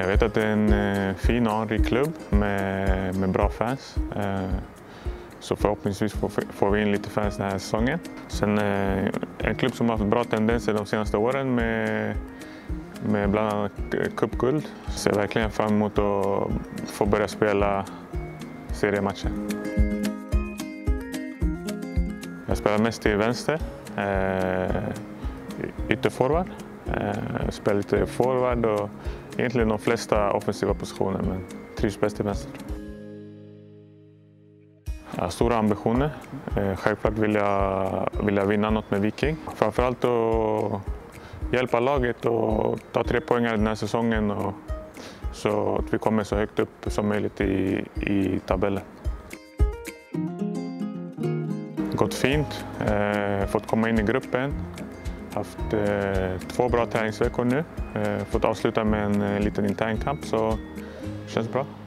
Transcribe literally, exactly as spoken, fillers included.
Jag vet att det är en fin och anrik klubb med, med bra fans. Så förhoppningsvis får vi in lite fans den här säsongen. Sen en klubb som har haft bra tendenser de senaste åren med, med bland annat cupguld. Så jag är verkligen fram emot att få börja spela seriematcher. Jag spelar mest till vänster, ytterforward. Jag spelar lite forward och egentligen de flesta offensiva positioner, men trivs bäst till vänster. Jag har stora ambitioner. Självklart vill jag, vill jag vinna något med Viking. Framförallt att hjälpa laget och ta tre poäng den här säsongen och så att vi kommer så högt upp som möjligt i, i tabellen. Gått fint, eh, fått komma in i gruppen. Haft eh, två bra träningsveckor nu. Eh, fått avsluta med en eh, liten internkamp, så det känns bra.